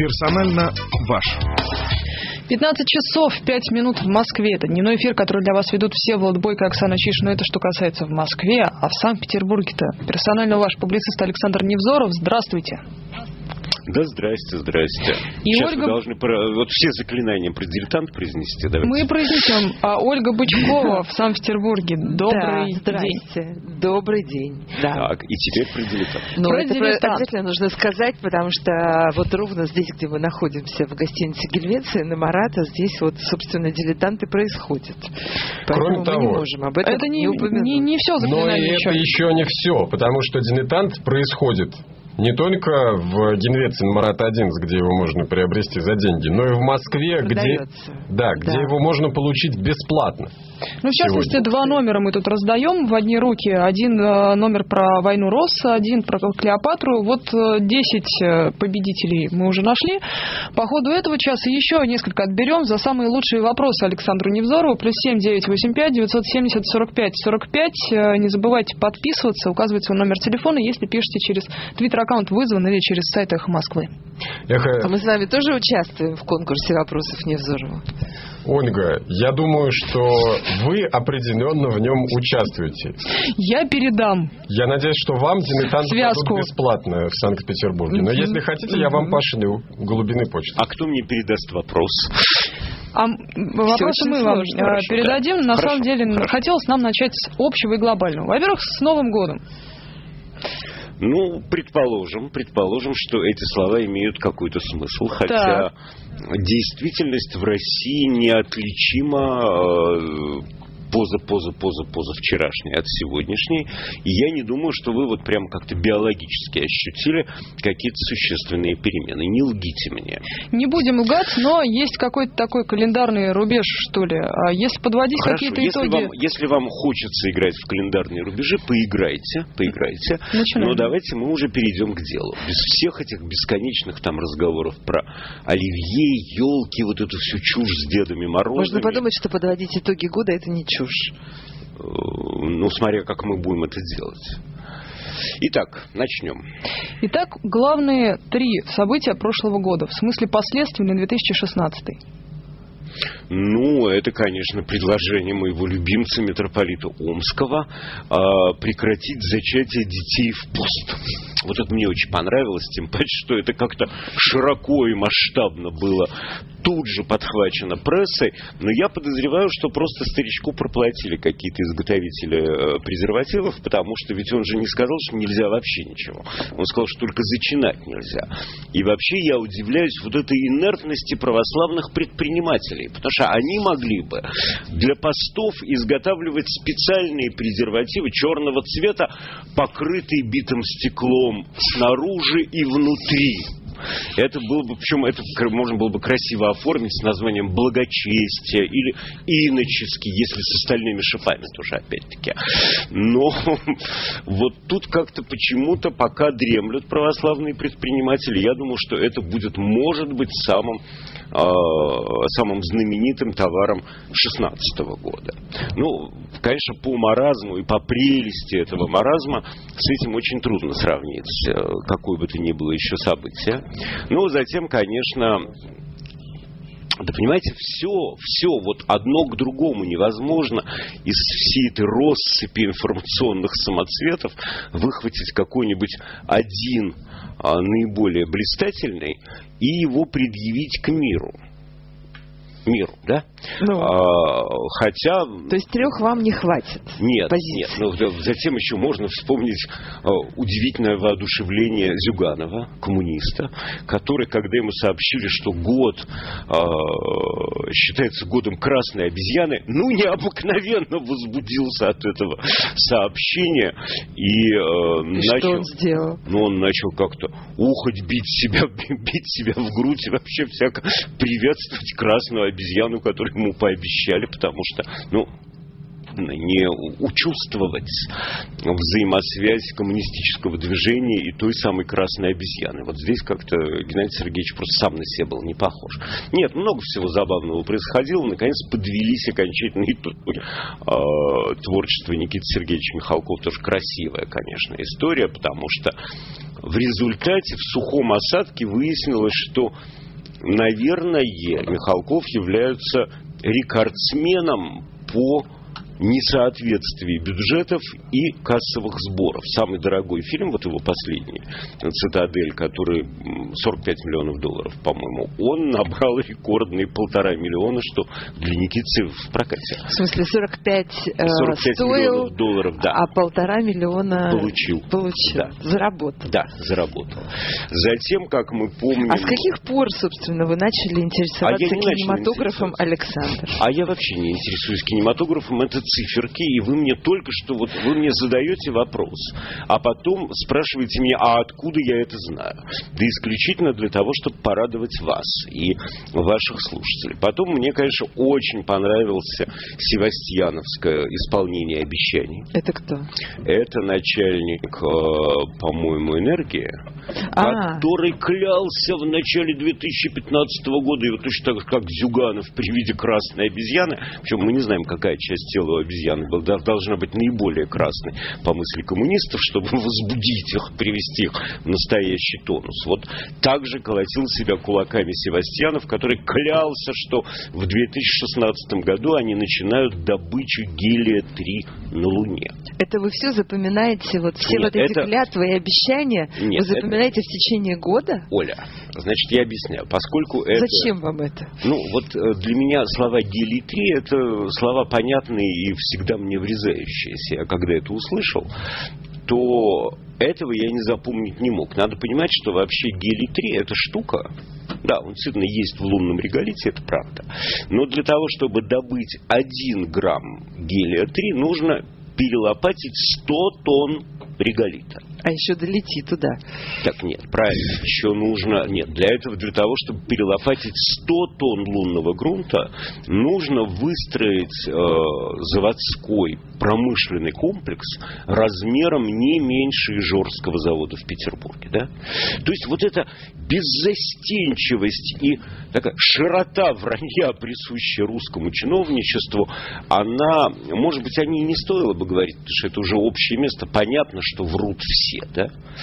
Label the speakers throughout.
Speaker 1: персонально ваш.
Speaker 2: 15 часов 5 минут в Москве. Это дневной эфир, который для вас ведут Всеволод Бойко и Оксана Чиш. Но это что касается в Москве, а в Санкт-Петербурге-то персонально ваш публицист Александр Невзоров. Здравствуйте.
Speaker 3: Да, здрасте.
Speaker 2: И
Speaker 3: сейчас
Speaker 2: Ольга...
Speaker 3: вы должны вот все заклинания про дилетант произнести. Давайте.
Speaker 2: Мы произнесем. Ольга Бычкова в Санкт-Петербурге. Добрый день.
Speaker 4: Добрый день. Да.
Speaker 3: Так, и теперь про дилетант.
Speaker 4: Но это обязательно нужно сказать, потому что вот ровно здесь, где мы находимся, в гостинице Гельвеция, на Марата, здесь вот, собственно, дилетанты происходят.
Speaker 5: Кроме того,
Speaker 4: мы не можем об этом
Speaker 2: это
Speaker 4: не упомянуть.
Speaker 2: не все заклинание.
Speaker 5: Но и это еще не все, потому что дилетант происходит не только в Гельвеции на Марат-11, где его можно приобрести за деньги, но и в Москве, где его можно получить бесплатно.
Speaker 2: Ну, в частности, два номера мы тут раздаем в одни руки. Один номер про войну Росса, один про Клеопатру. Вот 10 победителей мы уже нашли. По ходу этого часа еще несколько отберем за самые лучшие вопросы Александру Невзорову. +7 985 970 45 45. Не забывайте подписываться, указывать свой номер телефона, если пишете через твиттер-аккаунт «Вызван» или через сайт «Эхо Москвы».
Speaker 4: А мы с вами тоже участвуем в конкурсе вопросов Невзорова?
Speaker 5: Ольга, я думаю, что вы определенно в нем участвуете.
Speaker 2: Я передам.
Speaker 5: Я надеюсь, что вам дилетанты дадут бесплатно в Санкт-Петербурге. Но если хотите, я вам пошлю глубины почты.
Speaker 3: А кто мне передаст вопрос?
Speaker 2: Вопросы мы вам передадим. На самом деле, хотелось нам начать с общего и глобального. Во-первых, с Новым годом.
Speaker 3: Ну, предположим, что эти слова имеют какой-то смысл, хотя действительность в России неотличима позавчерашней от сегодняшней. И я не думаю, что вы вот прям как-то биологически ощутили какие-то существенные перемены. Не лгите мне. Не будем лгать, но есть какой-то такой календарный рубеж, что ли. А если подводить какие-то итоги... Если вам хочется играть в календарные рубежи, поиграйте.
Speaker 2: Начинаем.
Speaker 3: Но давайте мы уже перейдем к делу. Без всех этих бесконечных там разговоров про оливье, елки, вот эту всю чушь с Дедами Морозами.
Speaker 4: Можно подумать, что подводить итоги года — это не чушь.
Speaker 3: Ну, смотря как мы будем это делать. Итак, начнем.
Speaker 2: Итак, главные 3 события прошлого года, в смысле последствий на 2016.
Speaker 3: Ну, это, конечно, предложение моего любимца, митрополита Омского, прекратить зачатие детей в пост. Вот это мне очень понравилось, тем паче, что это как-то широко и масштабно было тут же подхвачено прессой, но я подозреваю, что просто старичку проплатили какие-то изготовители презервативов, потому что ведь он же не сказал, что нельзя вообще ничего. Он сказал, что только зачинать нельзя. И вообще я удивляюсь вот этой инертности православных предпринимателей, потому что они могли бы для постов изготавливать специальные презервативы черного цвета, покрытые битым стеклом снаружи и внутри. Это было бы, причем это можно было бы красиво оформить с названием «Благочестие» или «Иноческий», если с остальными шипами тоже, опять-таки. Но вот тут как-то почему-то пока дремлют православные предприниматели. Я думаю, что это будет, может быть, самым знаменитым товаром 2016 года. Ну, конечно, по маразму и по прелести этого маразма с этим очень трудно сравнить какое бы то ни было еще событие. Ну, затем, конечно, да понимаете, все вот одно к другому невозможно из всей этой россыпи информационных самоцветов выхватить какой-нибудь один наиболее блистательный и его предъявить к миру, да? Хотя...
Speaker 4: То есть 3 вам не хватит?
Speaker 3: Нет. Но затем еще можно вспомнить удивительное воодушевление Зюганова, коммуниста, который, когда ему сообщили, что год считается годом красной обезьяны, необыкновенно возбудился от этого сообщения и начал...
Speaker 4: Что он сделал?
Speaker 3: Он начал как-то ухать, бить себя в грудь и вообще всяко приветствовать красную обезьяну, которую ему пообещали, потому что, не учувствовать взаимосвязь коммунистического движения и той самой красной обезьяны. Вот здесь как-то Геннадий Сергеевич просто сам на себя был не похож. Нет, много всего забавного происходило. Наконец подвелись окончательные итоги. Творчество Никиты Сергеевича Михалкова тоже красивая, конечно, история, потому что в результате в сухом осадке выяснилось, что, наверное, Михалков является рекордсменом по несоответствии бюджетов и кассовых сборов. Самый дорогой фильм, вот его последний, «Цитадель», который 45 миллионов долларов, по-моему, он набрал рекордные 1,5 миллиона, что для Никитцы в прокате.
Speaker 4: В смысле, 45 стоил,
Speaker 3: миллионов долларов, да.
Speaker 4: А 1,5 миллиона
Speaker 3: получил.
Speaker 4: Да. Заработал.
Speaker 3: Да, заработал. Затем, как мы помним...
Speaker 4: А с каких пор, собственно, вы начали интересоваться кинематографом, Александр?
Speaker 3: А я вообще не интересуюсь кинематографом. Это циферки, и вы мне только что, вот вы мне задаете вопрос, а потом спрашиваете меня, а откуда я это знаю? Да исключительно для того, чтобы порадовать вас и ваших слушателей. Потом мне, конечно, очень понравился севастьяновское исполнение обещаний.
Speaker 4: Это кто?
Speaker 3: Это начальник, по-моему, «Энергии», который клялся в начале 2015 года, и вот точно так, как Зюганов при виде красной обезьяны, причем мы не знаем, какая часть тела у обезьяны должна быть наиболее красной, по мысли коммунистов, чтобы возбудить их, привести их в настоящий тонус. Вот так же колотил себя кулаками Севастьянов, который клялся, что в 2016 году они начинают добычу гелия-3 на Луне.
Speaker 4: Это вы все запоминаете, вот все
Speaker 3: Нет,
Speaker 4: вот эти клятвы и обещания, вы запоминаете в течение года?
Speaker 3: Оля, значит, я объясняю. Поскольку это...
Speaker 4: Зачем вам это?
Speaker 3: Ну, вот для меня слова гелий-3 это слова понятные и всегда мне врезающиеся. Я когда это услышал, то этого я не запомнить не мог. Надо понимать, что вообще гелий-3 это штука. Да, он действительно есть в лунном реголите, это правда. Но для того, чтобы добыть 1 грамм гелия-3, нужно перелопатить 100 тонн реголита.
Speaker 4: А еще долети туда.
Speaker 3: Так нет, правильно. Еще нужно... Нет, для этого, для того, чтобы перелопатить 100 тонн лунного грунта, нужно выстроить заводской промышленный комплекс размером не меньше Ижорского завода в Петербурге. Да? То есть вот эта беззастенчивость и такая широта вранья, присущая русскому чиновничеству, она, может быть, о ней не стоило бы говорить, потому что это уже общее место. Понятно, что врут все. Да?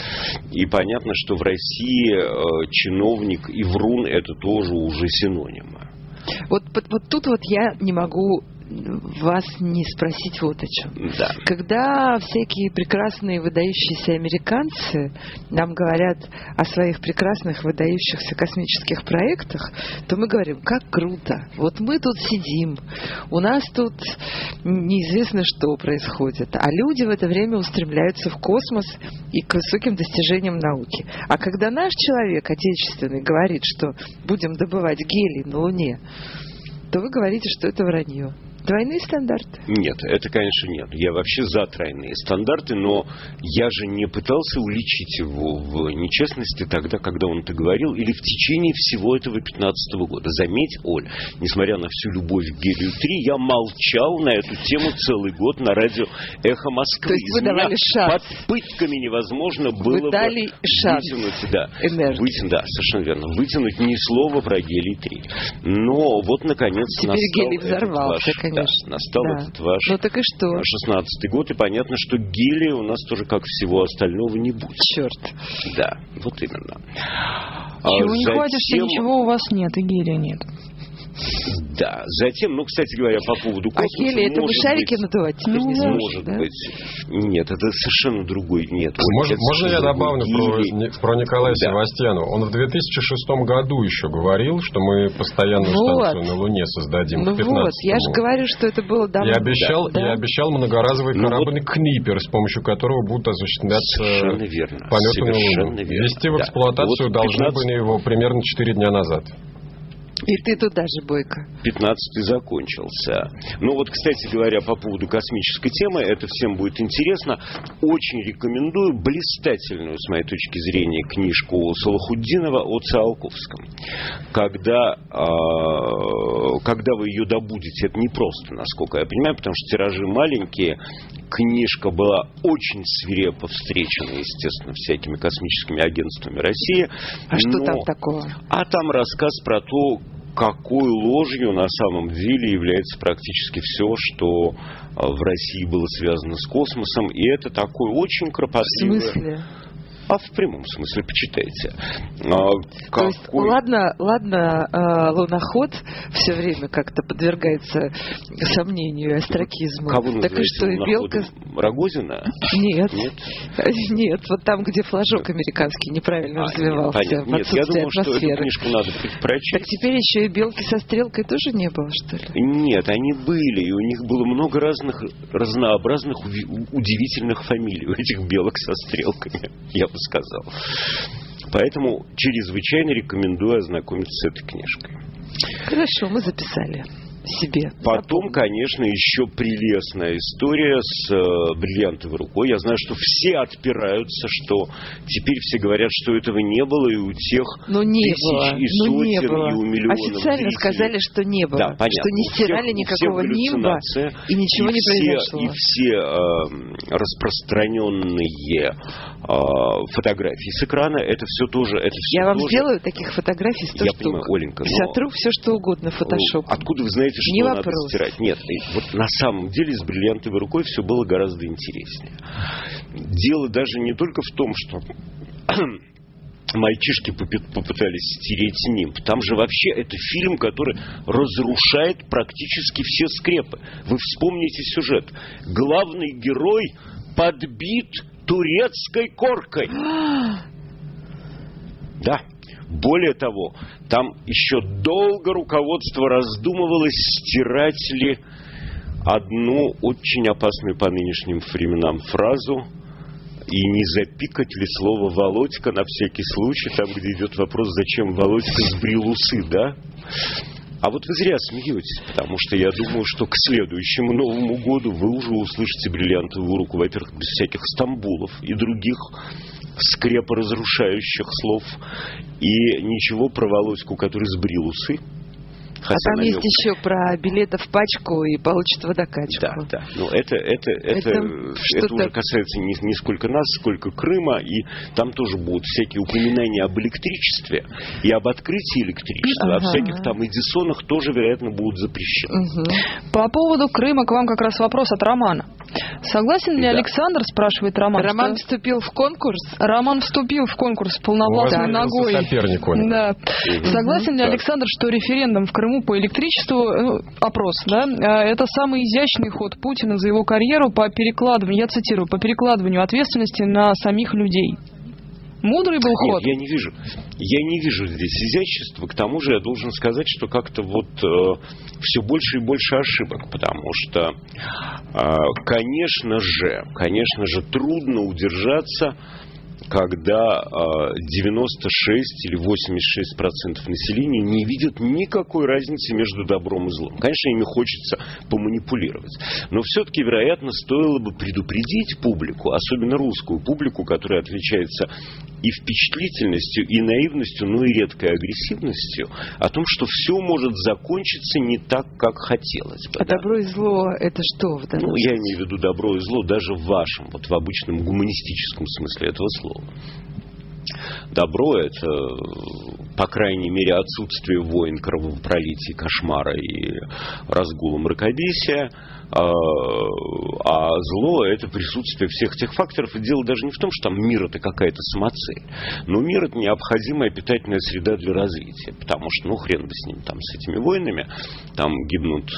Speaker 3: И понятно, что в России чиновник и врун это тоже уже синонимы.
Speaker 4: Вот тут вот я не могу вас не спросить вот о чем.
Speaker 3: Да.
Speaker 4: Когда всякие прекрасные выдающиеся американцы нам говорят о своих прекрасных выдающихся космических проектах, то мы говорим, как круто. Вот мы тут сидим, у нас тут неизвестно, что происходит, а люди в это время устремляются в космос и к высоким достижениям науки. А когда наш человек отечественный говорит, что будем добывать гелий на Луне, то вы говорите, что это вранье. Двойные стандарты?
Speaker 3: Нет, это, конечно, нет. Я вообще за тройные стандарты, но я же не пытался уличить его в нечестности тогда, когда он это говорил, или в течение всего этого 15-го года. Заметь, Оль, несмотря на всю любовь к гелию-3, я молчал на эту тему целый год на радио «Эхо Москвы».
Speaker 4: То есть вы давали шанс?
Speaker 3: Под пытками невозможно было
Speaker 4: вы дали шанс
Speaker 3: вытянуть, да, совершенно верно, вытянуть ни слова про гелий-3. Но вот, наконец,
Speaker 4: теперь гелий взорвался, конечно.
Speaker 3: Да, настал этот ваш 16-й год, и понятно, что гелия у нас тоже, как всего остального, не будет.
Speaker 4: Черт.
Speaker 3: Да, вот именно.
Speaker 2: Чего не хватит, что ничего у вас нет, и гелия нет.
Speaker 3: Да, затем, кстати говоря, по поводу космоса...
Speaker 4: А гелий, это вы шарики надувать теперь не сможете,
Speaker 3: может быть. Нет, это совершенно другой. Нет.
Speaker 5: Можно я добавлю про Николая Севастьянова? Он в 2006 году еще говорил, что мы постоянную станцию на Луне создадим к 15-му.
Speaker 4: Вот, я же говорю, что это было давно.
Speaker 5: Я обещал многоразовый корабль «Книпер», с помощью которого будут осуществляться полеты на Луну. Ввести в эксплуатацию должны были его примерно 4 дня назад.
Speaker 4: И ты туда же, Бойко.
Speaker 3: 15-й закончился. Ну вот, кстати говоря, по поводу космической темы, это всем будет интересно. Очень рекомендую блистательную, с моей точки зрения, книжку Салахутдинова о Циолковском. Когда вы ее добудете, это непросто, насколько я понимаю, потому что тиражи маленькие. Книжка была очень свирепо встречена, естественно, всякими космическими агентствами России.
Speaker 4: А что там такого?
Speaker 3: А там рассказ про то, какой ложью на самом деле является практически все, что в России было связано с космосом. И это такой очень кропотливый...
Speaker 4: В смысле?
Speaker 3: А в прямом смысле почитайте.
Speaker 4: То есть, ладно, луноход все время как-то подвергается сомнению и остракизму.
Speaker 3: Кого
Speaker 4: так и что, и белка...
Speaker 3: Рогозина?
Speaker 4: Нет, вот там, где флажок американский неправильно развивался.
Speaker 3: Нет, я думал, что эту книжку надо прочесть.
Speaker 4: Так теперь еще и белки со стрелкой тоже не было, что ли?
Speaker 3: Нет, они были, и у них было много разнообразных, удивительных фамилий у этих белок со стрелками, я бы сказал. Поэтому чрезвычайно рекомендую ознакомиться с этой книжкой.
Speaker 4: Хорошо, мы записали себе.
Speaker 3: Потом, конечно, еще прелестная история с бриллиантовой рукой. Я знаю, что все отпираются, что теперь все говорят, что этого не было, и у тех тысяч и сотен, и у миллионов
Speaker 4: официально
Speaker 3: зрителей.
Speaker 4: Сказали, что не было.
Speaker 3: Да, понятно.
Speaker 4: Что не стирали никакого нимба, и ничего не произошло.
Speaker 3: И все распространенные фотографии с экрана, это все тоже...
Speaker 4: Я вам сделаю таких фотографий 100 штук.
Speaker 3: Понимаю, Оленька.
Speaker 4: Сотру все, что угодно в фотошоп.
Speaker 3: Откуда вы знаете, что
Speaker 4: не
Speaker 3: надо
Speaker 4: вопрос.
Speaker 3: стирать? Нет, вот на самом деле с бриллиантовой рукой все было гораздо интереснее. Дело даже не только в том, что мальчишки попытались стереть нимб. Там же вообще это фильм, который разрушает практически все скрепы. Вы вспомните сюжет. Главный герой подбит турецкой коркой. Да. Более того, там еще долго руководство раздумывало, стирать ли одну очень опасную по нынешним временам фразу и не запикать ли слово «Володька» на всякий случай, там, где идет вопрос, зачем Володька сбрил усы, да? А вот вы зря смеетесь, потому что я думаю, что к следующему Новому году вы уже услышите бриллиантовую руку, во-первых, без всяких Стамбулов и других скрепоразрушающих слов, и ничего про Володьку, который сбрил усы.
Speaker 4: Хотя там есть еще про билеты в пачку и получит водокачку.
Speaker 3: Да. Но это уже касается не сколько нас, сколько Крыма, и там тоже будут всякие упоминания об электричестве и об открытии электричества, о всяких там Эдисонах тоже, вероятно, будут запрещены.
Speaker 2: По поводу Крыма к вам как раз вопрос от Романа. Согласен ли Александр, спрашивает Роман.
Speaker 4: Роман вступил в конкурс?
Speaker 2: Роман вступил в конкурс полновластной ногой. Да. Согласен ли Александр, что референдум в Крыму по электричеству, опрос, да, это самый изящный ход Путина за его карьеру по перекладыванию, я цитирую, по перекладыванию ответственности на самих людей? Мудрый был ход?
Speaker 3: Нет, я не вижу здесь изящества. К тому же я должен сказать, что как-то вот все больше и больше ошибок, потому что, конечно же, трудно удержаться, когда 96 или 86% населения не видят никакой разницы между добром и злом. Конечно, ими хочется поманипулировать. Но все-таки, вероятно, стоило бы предупредить публику, особенно русскую публику, которая отличается и впечатлительностью, и наивностью, но и редкой агрессивностью, о том, что все может закончиться не так, как хотелось бы.
Speaker 4: А добро и зло — это что?
Speaker 3: Я имею в виду добро и зло даже в вашем, вот в обычном гуманистическом смысле этого слова. Добро — это, по крайней мере, отсутствие войн, кровопролития, кошмара и разгула мракобесия. А зло — это присутствие всех тех факторов. И дело даже не в том, что там мир — это какая-то самоцель. Но мир — это необходимая питательная среда для развития. Потому что, хрен бы с ним, там, с этими войнами. Там гибнут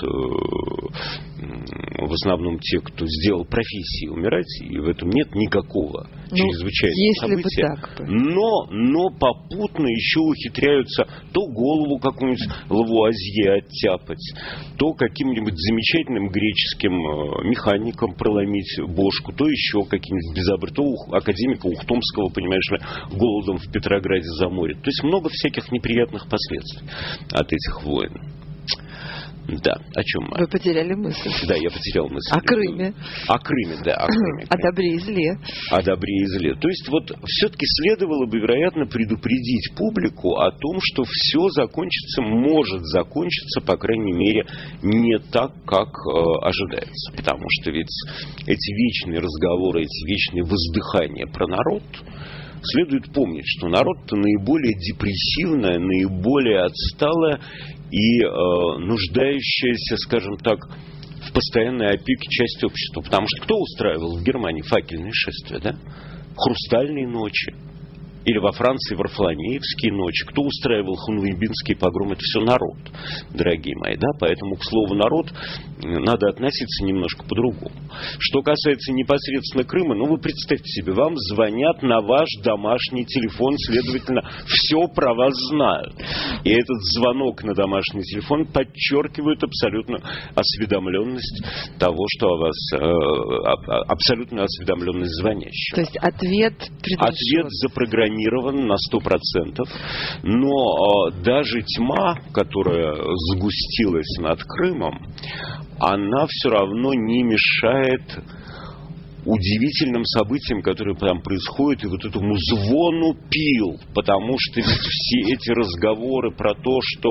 Speaker 3: в основном те, кто сделал профессии умирать. И в этом нет никакого чрезвычайного события. Но попутно еще ухитряются то голову какую-нибудь Лавуазье оттяпать, то каким-нибудь замечательным греческим механикам проломить бошку, то еще какие-нибудь безобразия, то академика Ухтомского, понимаешь ли, голодом в Петрограде заморит. То есть много всяких неприятных последствий от этих войн. Да, о чем мы?
Speaker 4: Вы потеряли мысль.
Speaker 3: Да, я потерял мысль.
Speaker 4: О Крыме.
Speaker 3: О Крыме, да.
Speaker 4: О добре и зле.
Speaker 3: О добре и зле. То есть вот все-таки следовало бы, вероятно, предупредить публику о том, что все закончится, может закончиться, по крайней мере, не так, как ожидается. Потому что ведь эти вечные разговоры, эти вечные воздыхания про народ, следует помнить, что народ-то наиболее депрессивная, наиболее отсталая и нуждающаяся, скажем так, в постоянной опеке часть общества. Потому что кто устраивал в Германии факельные шествия, да? Хрустальные ночи. Или во Франции Варфоломеевские ночи. Кто устраивал хунвейбинский погром? Это все народ, дорогие мои. Да? Поэтому к слову «народ» надо относиться немножко по-другому. Что касается непосредственно Крыма, ну вы представьте себе, вам звонят на ваш домашний телефон, следовательно, все про вас знают. И этот звонок на домашний телефон подчеркивает абсолютно осведомленность того, что о вас, абсолютную осведомленность звонящего.
Speaker 4: То есть ответ
Speaker 3: запрограммирован на 100%, но даже тьма, которая сгустилась над Крымом, она все равно не мешает удивительным событиям, которые там происходят, и вот этому звону пил, потому что ведь все эти разговоры про то, что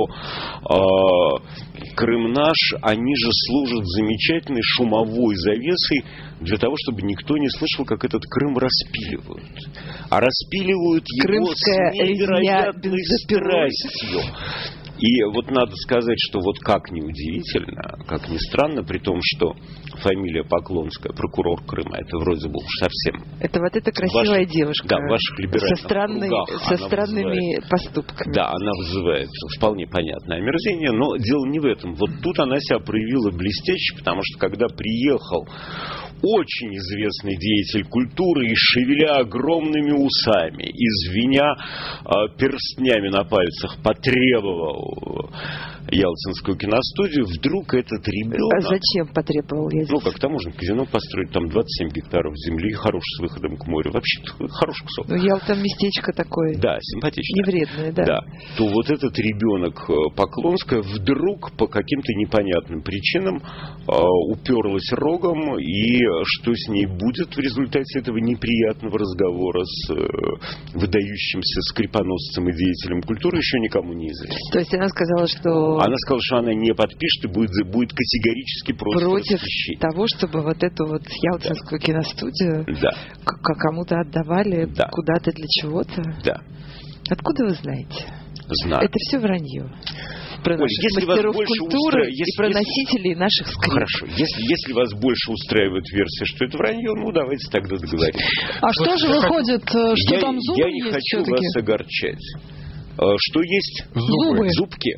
Speaker 3: Крым наш, они же служат замечательной шумовой завесой для того, чтобы никто не слышал, как этот Крым распиливают. А распиливают его с невероятной страстью. И вот надо сказать, что вот как ни удивительно, как ни странно, при том, что фамилия Поклонская, прокурор Крыма, это вроде бы уж совсем...
Speaker 4: Это вот эта красивая девушка.
Speaker 3: Да, в ваших либеральных
Speaker 4: со странными поступками.
Speaker 3: Да, она вызывает вполне понятное омерзение, но дело не в этом. Вот тут она себя проявила блестяще, потому что когда приехал очень известный деятель культуры и, шевеля огромными усами, и звеня перстнями на пальцах, потребовал Ялтинскую киностудию, вдруг этот ребенок...
Speaker 4: А зачем потребовал?
Speaker 3: Ну, как там можно казино построить, там 27 гектаров земли, хороший с выходом к морю. Вообще-то хороший кусок.
Speaker 4: Ну, Ялта местечко такое.
Speaker 3: Да, симпатичное.
Speaker 4: Невредное, да.
Speaker 3: Да. То вот этот ребенок Поклонская вдруг по каким-то непонятным причинам уперлась рогом, и что с ней будет в результате этого неприятного разговора с выдающимся скрипоносцем и деятелем культуры, еще никому не известно.
Speaker 4: То есть она сказала, что...
Speaker 3: Она сказала, что она не подпишет и будет категорически против
Speaker 4: того, чтобы вот эту вот Ялтинскую киностудию кому-то отдавали, куда-то для чего-то.
Speaker 3: Да.
Speaker 4: Откуда вы знаете?
Speaker 3: Знаю.
Speaker 4: Это все вранье. Про
Speaker 3: Оль,
Speaker 4: наших мастеров культуры и про носителей наших скрипок.
Speaker 3: Хорошо. Если вас больше устраивает версия, что это вранье, ну давайте тогда договоримся.
Speaker 2: А что же выходит, что там зубы
Speaker 3: есть? Я не хочу вас огорчать. Что есть?
Speaker 2: Зубы.
Speaker 3: Зубки.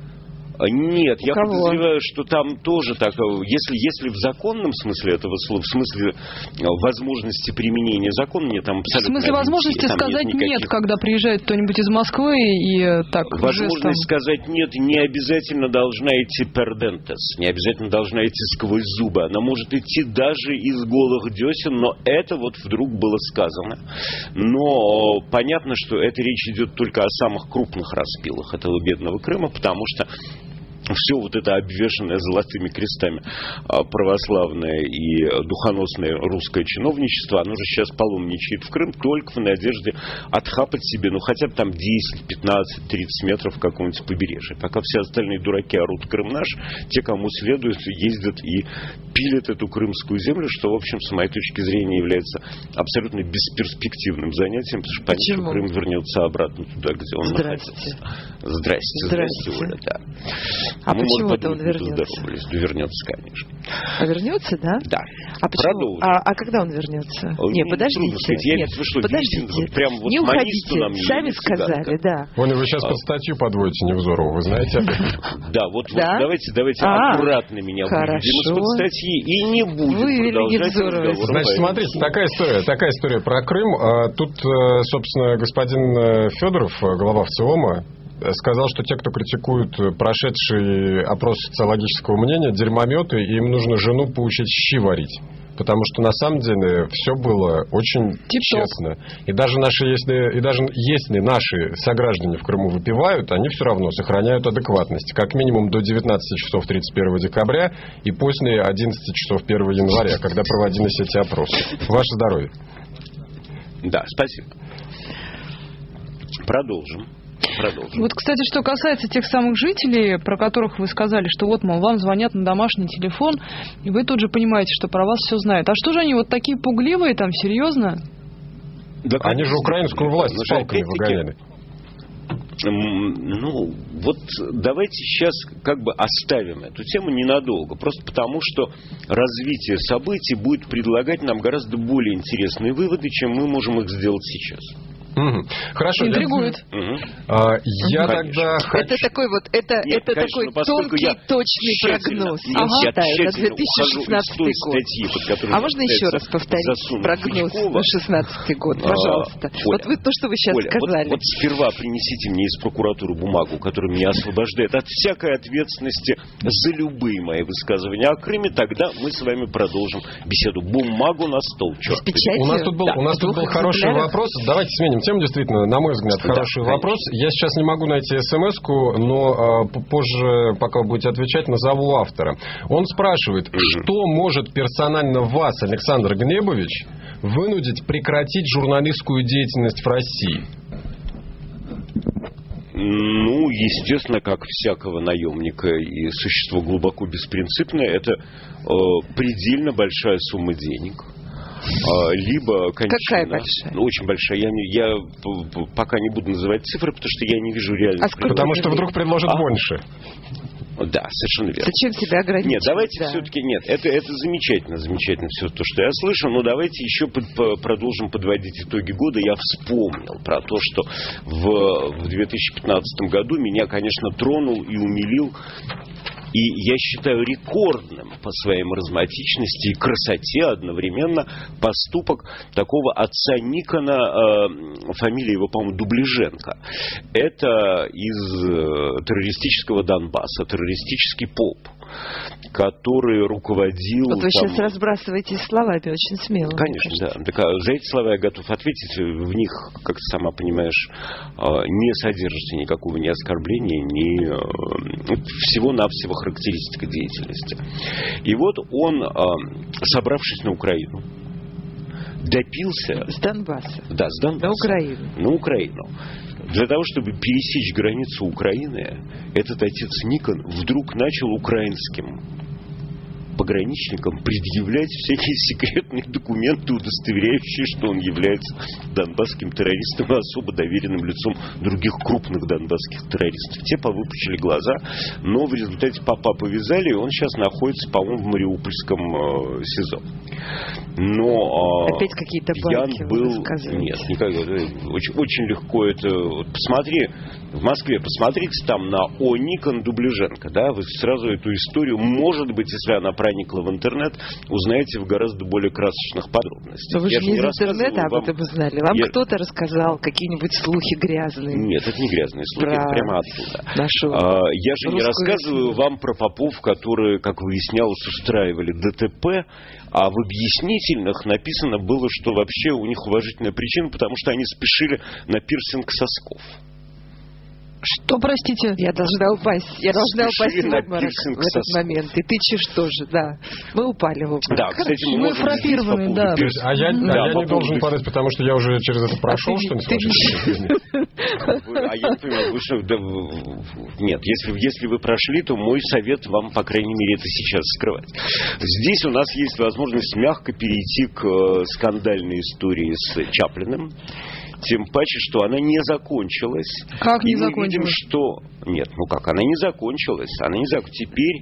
Speaker 3: Нет, я подозреваю, что там тоже так, если в законном смысле этого слова, в смысле возможности применения закона, нет, там абсолютно...
Speaker 2: В смысле возможности сказать нет, когда приезжает кто-нибудь из Москвы и так...
Speaker 3: Возможность сказать нет не обязательно должна идти per dentes, не обязательно должна идти сквозь зубы, она может идти даже из голых десен, но это вот вдруг было сказано. Но понятно, что это речь идет только о самых крупных распилах этого бедного Крыма, потому что все вот это обвешанное золотыми крестами православное и духоносное русское чиновничество, оно же сейчас паломничает в Крым только в надежде отхапать себе, ну, хотя бы там 10, 15, 30 метров какого-нибудь побережья. Пока все остальные дураки орут «Крым наш», те, кому следует, ездят и пилят эту крымскую землю, что, в общем, с моей точки зрения, является абсолютно бесперспективным занятием, потому что понятно, что Крым вернется обратно туда, где он находится. Здрасте, Оля, да.
Speaker 4: А почему-то он вернется?
Speaker 3: Вернется, конечно.
Speaker 4: А вернется, да?
Speaker 3: Да.
Speaker 4: А почему? А когда он вернется? Нет, подождите.
Speaker 3: Нет, вы что,
Speaker 4: подождите.
Speaker 3: Прям вот
Speaker 4: не уходите. Сами сказали, да.
Speaker 5: Вон, вы сейчас под статью подводите Невзорову, вы знаете?
Speaker 3: Да, вот давайте аккуратно меня выведем из-под статьи и не будем продолжать разговор.
Speaker 5: Значит, смотрите, такая история про Крым. Тут, собственно, господин Федоров, глава ВЦИОМа, сказал, что те, кто критикует прошедший опрос социологического мнения, дерьмометы, им нужно жену поучить щи варить. Потому что на самом деле все было очень честно. И даже если наши сограждане в Крыму выпивают, они все равно сохраняют адекватность. Как минимум до 19 часов 31 декабря и после 11 часов 1 января, когда проводились эти опросы. Ваше здоровье.
Speaker 3: Да, спасибо. Продолжим.
Speaker 2: Вот, кстати, что касается тех самых жителей, про которых вы сказали, что вот, мол, вам звонят на домашний телефон, и вы тут же понимаете, что про вас все знают. А что же они вот такие пугливые там, серьезно?
Speaker 5: Да, они же украинскую власть с палками выгоняли.
Speaker 3: Ну, вот давайте сейчас как бы оставим эту тему ненадолго, просто потому что развитие событий будет предлагать нам гораздо более интересные выводы, чем мы можем их сделать сейчас.
Speaker 5: Хорошо.
Speaker 2: Интригует.
Speaker 5: Я тогда
Speaker 4: это такой вот, это такой тонкий, точный прогноз.
Speaker 3: Я
Speaker 4: на
Speaker 3: тщательно
Speaker 4: 2016 год.
Speaker 3: Статьи,
Speaker 4: а можно еще раз повторить прогноз на 2016 год, пожалуйста?
Speaker 3: Оля,
Speaker 4: вот вы то, что вы сейчас сказали.
Speaker 3: Вот сперва принесите мне из прокуратуры бумагу, которая меня освобождает от всякой ответственности за любые мои высказывания о Крыме, тогда мы с вами продолжим беседу. Бумагу на стол, черт.
Speaker 5: У нас тут был хороший вопрос. Давайте сменим тему, действительно, на мой взгляд, хороший вопрос. Я сейчас не могу найти смс-ку, но позже, пока вы будете отвечать, назову автора. Он спрашивает, что может персонально вас, Александр Глебович, вынудить прекратить журналистскую деятельность в России?
Speaker 3: Ну, естественно, как всякого наемника и существо глубоко беспринципное, это предельно большая сумма денег. Либо кончина.
Speaker 4: Какая большая?
Speaker 3: Ну, очень большая. Я пока не буду называть цифры, потому что я не вижу реальных.
Speaker 5: Потому что вдруг предложат больше.
Speaker 3: Да, совершенно верно.
Speaker 4: Зачем себя ограничивать?
Speaker 3: Нет, давайте все-таки... Нет, это замечательно все то, что я слышу, но давайте еще продолжим подводить итоги года. Я вспомнил про то, что в 2015 году меня, конечно, тронул и умилил, и я считаю рекордным по своей маразматичности и красоте одновременно поступок такого отца Никона, фамилия его, по-моему, Дубляженко. Это из террористического Донбасса, террористический поп, который руководил...
Speaker 4: Вот вы сейчас разбрасываетесь словами очень смело.
Speaker 3: Конечно, да. Так, за эти слова я готов ответить. В них, как ты сама понимаешь, не содержится никакого ни оскорбления, ни всего-навсего характеристика деятельности. И вот он, собравшись на Украину, допился...
Speaker 4: С Донбасса.
Speaker 3: Да, с Донбасса.
Speaker 4: На Украину.
Speaker 3: На Украину. Для того, чтобы пересечь границу Украины, этот отец Никон вдруг начал украинским пограничникам предъявлять всякие секретные документы, удостоверяющие, что он является донбасским террористом и особо доверенным лицом других крупных донбасских террористов. Те повыпучили глаза, но в результате папа повязали, и он сейчас находится, по-моему, в Мариупольском СИЗО. Но
Speaker 4: опять какие-то байки
Speaker 3: был... Нет, никогда. Очень легко это... Вот посмотри, в Москве, посмотрите там на Никон Дубляженко, да, вы сразу эту историю, может быть, если она проникла в интернет, узнаете в гораздо более красочных подробностях.
Speaker 4: Но вы же не из интернета об этом узнали. Вам кто-то рассказал какие-нибудь слухи грязные?
Speaker 3: Нет, это не грязные слухи, это прямо оттуда. Я же не рассказываю вам про попов, которые, как выяснялось, устраивали ДТП, а в объяснительных написано было, что вообще у них уважительная причина, потому что они спешили на пирсинг сосков.
Speaker 2: Что, простите?
Speaker 4: Я должна упасть. Я должна упасть в обморок в этот момент. И ты чешешь тоже, да. Мы упали в обморок.
Speaker 3: Да, кстати, мы
Speaker 2: фрапированы, да.
Speaker 5: А я не должен падать, потому что я уже через это прошел, что ли, с вашей жизни?
Speaker 3: А я не понимаю, вы что... Нет, если вы прошли, то мой совет вам, по крайней мере, это сейчас скрывать. Здесь у нас есть возможность мягко перейти к скандальной истории с Чаплиным. Тем паче, что она не закончилась.
Speaker 2: Как не
Speaker 3: и мы
Speaker 2: закончилась?
Speaker 3: видим, что... Нет, ну как, она не закончилась. Теперь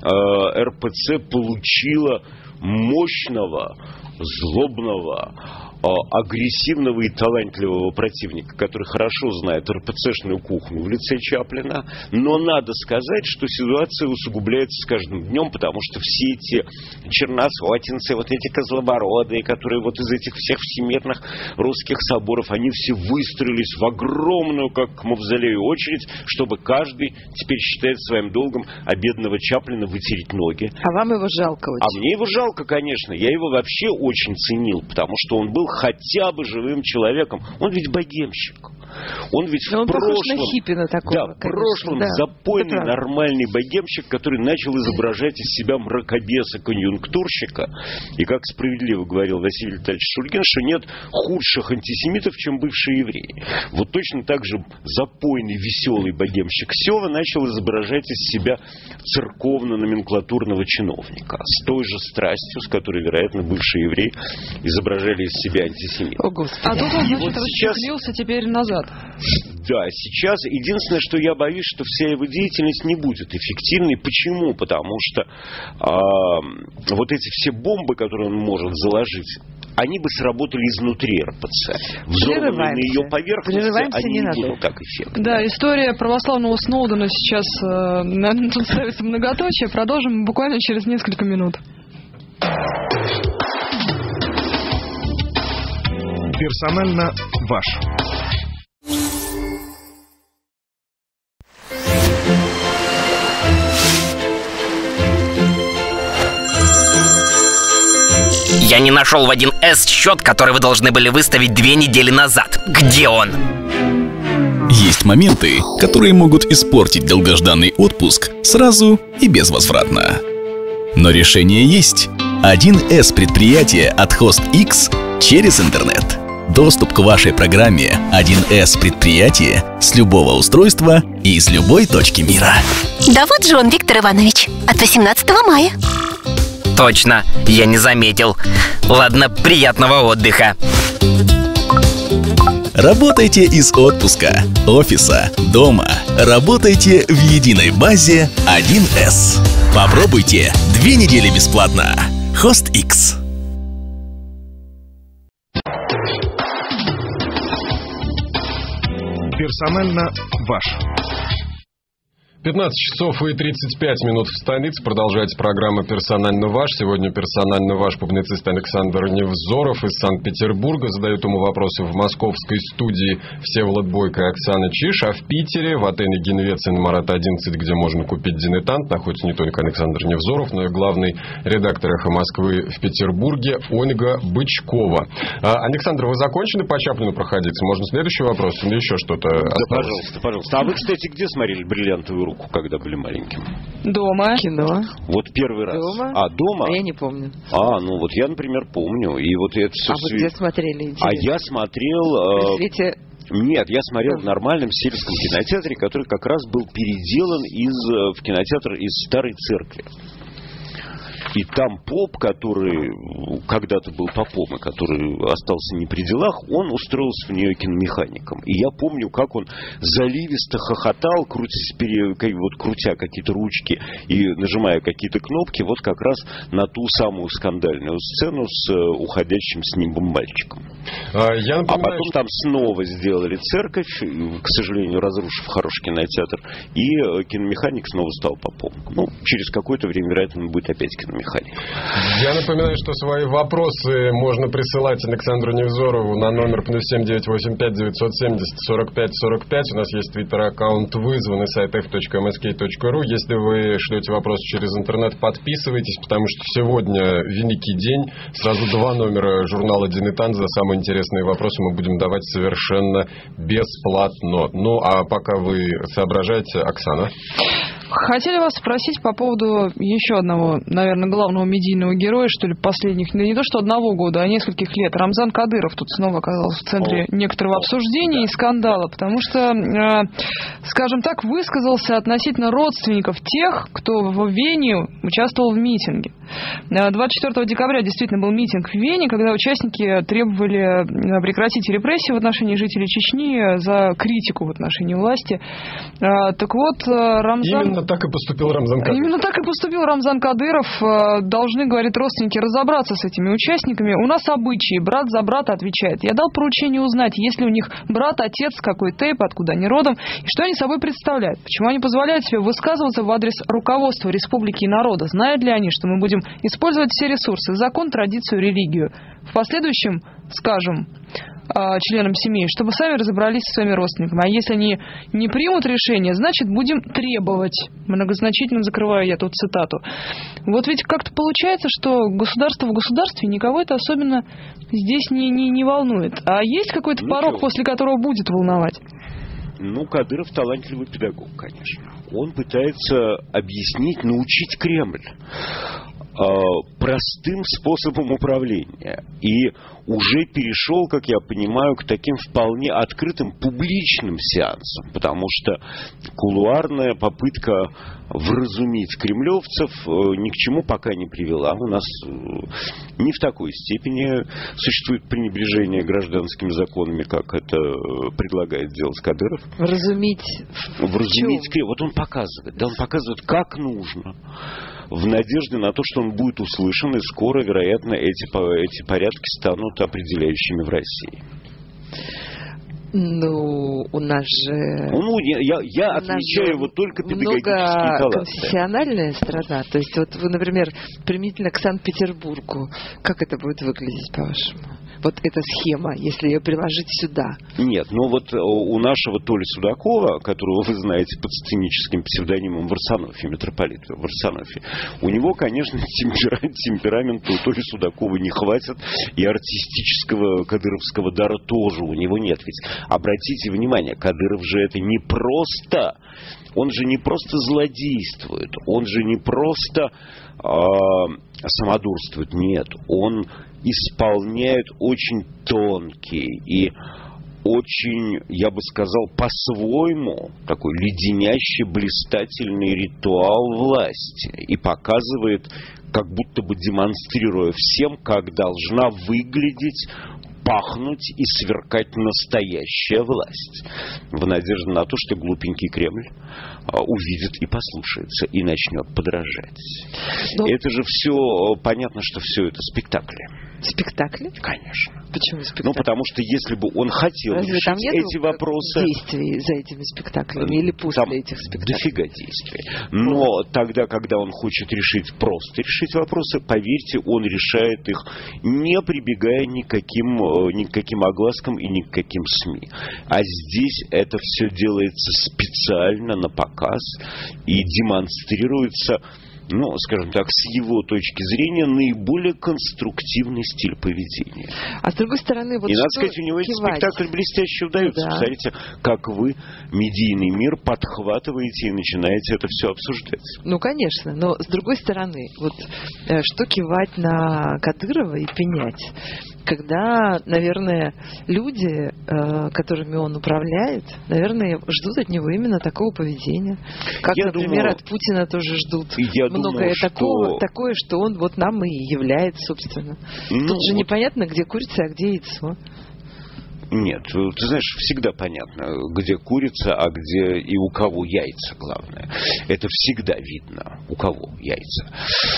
Speaker 3: РПЦ получила мощного, злобного, агрессивного и талантливого противника, который хорошо знает РПЦшную кухню в лице Чаплина. Но надо сказать, что ситуация усугубляется с каждым днем, потому что все эти черносотенцы, вот эти козлобородые, которые вот из этих всех всемирных русских соборов, они все выстроились в огромную, как к мавзолею, очередь, чтобы каждый теперь считает своим долгом бедного Чаплина вытереть ноги.
Speaker 4: А вам его жалко очень?
Speaker 3: А мне его жалко, конечно. Я его вообще очень ценил, потому что он был хотя бы живым человеком. Он ведь богемщик. Он ведь в прошлом...
Speaker 4: Хиппина такого,
Speaker 3: да, в прошлом запойный нормальный богемщик, который начал изображать из себя мракобеса-конъюнктурщика. И как справедливо говорил Василий Витальевич Шульгин, что нет худших антисемитов, чем бывшие евреи. Вот точно так же запойный, веселый богемщик Сева начал изображать из себя церковно-номенклатурного чиновника. С той же страстью, с которой, вероятно, бывшие евреи изображали из себя антисемитов.
Speaker 2: А тут он, значит, расчехлился теперь назад. назад.
Speaker 3: Да, сейчас единственное, что я боюсь, что вся его деятельность не будет эффективной. Почему? Потому что вот эти все бомбы, которые он может заложить, они бы сработали изнутри РПЦ. Взорванные на ее поверхности, они не будут так эффективны.
Speaker 2: Да, история православного Сноудена сейчас, наверное, тут ставится многоточие. Продолжим буквально через несколько минут.
Speaker 1: Персонально ваш.
Speaker 6: Я не нашел в 1С счет, который вы должны были выставить 2 недели назад. Где он?
Speaker 7: Есть моменты, которые могут испортить долгожданный отпуск сразу и безвозвратно. Но решение есть. 1С предприятие от HostX через интернет. Доступ к вашей программе 1С предприятие с любого устройства и из любой точки мира.
Speaker 8: Да вот же он, Виктор Иванович, от 18 мая.
Speaker 6: Точно, я не заметил. Ладно, приятного отдыха.
Speaker 7: Работайте из отпуска, офиса, дома. Работайте в единой базе 1С. Попробуйте 2 недели бесплатно. HostX.
Speaker 1: Персонально ваш.
Speaker 5: 15 часов и 35 минут в столице. Продолжается программа «Персонально ваш». Сегодня персонально ваш публицист Александр Невзоров из Санкт-Петербурга. Задают ему вопросы в московской студии Всеволод Бойко и Оксана Чиш. А в Питере, в отеле «Генвецин» Марат 11, где можно купить «Дилетант», находится не только Александр Невзоров, но и главный редактор «Эхо Москвы» в Петербурге Ольга Бычкова. Александр, вы закончили по Чаплину проходиться? Можно следующий вопрос или еще что-то осталось?
Speaker 3: Да, пожалуйста. А вы, кстати, где смотрели «Бриллиантовую руку», когда были маленькими?
Speaker 2: Дома.
Speaker 4: Кино.
Speaker 3: Вот первый раз.
Speaker 4: Дома?
Speaker 3: Дома?
Speaker 4: А я не помню.
Speaker 3: Ну вот я, например, помню. И вот это все
Speaker 4: вы где смотрели? Интересно.
Speaker 3: А я смотрел...
Speaker 4: При свете...
Speaker 3: Нет, я смотрел в нормальном сельском кинотеатре, который как раз был переделан в кинотеатр из старой церкви. И там поп, который когда-то был попом, и который остался не при делах, он устроился в нее киномехаником. И я помню, как он заливисто хохотал, крутя какие-то ручки и нажимая какие-то кнопки, вот как раз на ту самую скандальную сцену с уходящим с нимбом мальчиком. А потом там снова сделали церковь, к сожалению, разрушив хороший кинотеатр, и киномеханик снова стал попом. Через какое-то время, вероятно, он будет опять киномеханик.
Speaker 5: Я напоминаю, что свои вопросы можно присылать Александру Невзорову на номер +7 985 970 45 45. У нас есть твиттер-аккаунт «Вызван» и сайт f.msk.ru. Если вы шлете вопросы через интернет, подписывайтесь, потому что сегодня великий день. Сразу 2 номера журнала «Дилетант» за самые интересные вопросы мы будем давать совершенно бесплатно. А пока вы соображаете, Оксана.
Speaker 2: Хотели вас спросить по поводу еще одного, наверное, главного медийного героя, что ли, последних, не то что одного года, а нескольких лет. Рамзан Кадыров тут снова оказался в центре некоторого обсуждения и скандала, потому что, скажем так, высказался относительно родственников тех, кто в Вене участвовал в митинге. 24 декабря действительно был митинг в Вене, когда участники требовали прекратить репрессии в отношении жителей Чечни за критику в отношении власти. Так вот,
Speaker 5: Именно так и поступил Рамзан Кадыров.
Speaker 2: Именно так и поступил Рамзан Кадыров. Должны, говорит, родственники разобраться с этими участниками. У нас обычаи, брат за брата отвечает. Я дал поручение узнать, есть ли у них брат, отец, какой тейп, откуда они родом, и что они собой представляют. Почему они позволяют себе высказываться в адрес руководства республики и народа. Знают ли они, что мы будем использовать все ресурсы, закон, традицию, религию. В последующем, скажем, членам семьи, чтобы сами разобрались со своими родственниками. А если они не примут решение, значит, будем требовать. Многозначительно закрываю я тут цитату. Вот ведь как-то получается, что государство в государстве никого это особенно здесь не волнует. А есть какой-то порог, после которого будет волновать?
Speaker 3: Кадыров талантливый педагог, конечно. Он пытается объяснить, научить Кремль. простым способом управления и уже перешел, как я понимаю, к таким вполне открытым публичным сеансам, потому что кулуарная попытка вразумить кремлевцев ни к чему пока не привела. У нас не в такой степени существует пренебрежение гражданскими законами, как это предлагает делать Кадыров.
Speaker 4: Вразумить
Speaker 3: Вот он показывает. Да, он показывает, как нужно, в надежде на то, что он будет услышан, и скоро, вероятно, эти порядки станут определяющими в России.
Speaker 4: Ну, у нас же...
Speaker 3: Я отмечаю его только педагогические таланты.
Speaker 4: Многоконфессиональная страна. То есть, вот вы, например, применительно к Санкт-Петербургу, как это будет выглядеть, по-вашему? Вот эта схема, если ее приложить сюда.
Speaker 3: Нет, ну вот у нашего Толи Судакова, которого вы знаете под сценическим псевдонимом Варсонофий, митрополит Варсонофий, у него, конечно, темперамента у Толи Судакова не хватит, и артистического кадыровского дара тоже у него нет. Ведь обратите внимание, Кадыров же это не просто... Он же не просто злодействует, он же не просто самодурствует, нет, он исполняет очень тонкий и очень, я бы сказал, по-своему такой леденящий, блистательный ритуал власти и показывает, как будто бы демонстрируя всем, как должна выглядеть, пахнуть и сверкать настоящая власть, в надежде на то, что глупенький Кремль увидит и послушается, и начнет подражать. Это же все, понятно, что все это спектакли.
Speaker 4: Спектакли?
Speaker 3: Конечно.
Speaker 4: Почему спектакли?
Speaker 3: Ну, потому что если бы он хотел решить эти вопросы...
Speaker 4: действий за этими спектаклями или после этих спектаклей?
Speaker 3: Дофига действий. Но тогда, когда он хочет просто решить вопросы, поверьте, он решает их, не прибегая ни к каким огласкам и ни к каким СМИ. А здесь это все делается специально на показ и демонстрируется, ну, скажем так, с его точки зрения, наиболее конструктивный стиль поведения.
Speaker 4: А с другой стороны, вот
Speaker 3: и, надо сказать, у него эти спектакли блестяще удаются. Да. Посмотрите, как вы медийный мир подхватываете и начинаете это все обсуждать.
Speaker 4: Ну, конечно, но с другой стороны, вот что кивать на Кадырова и пенять? Когда, наверное, люди, которыми он управляет, наверное, ждут от него именно такого поведения. Как, например, от Путина тоже ждут многое такое, что он вот нам и является, собственно. Тут же непонятно, где курица, а где яйцо.
Speaker 3: Нет, ты знаешь, всегда понятно, где курица, а где и у кого яйца, главное. Это всегда видно, у кого яйца.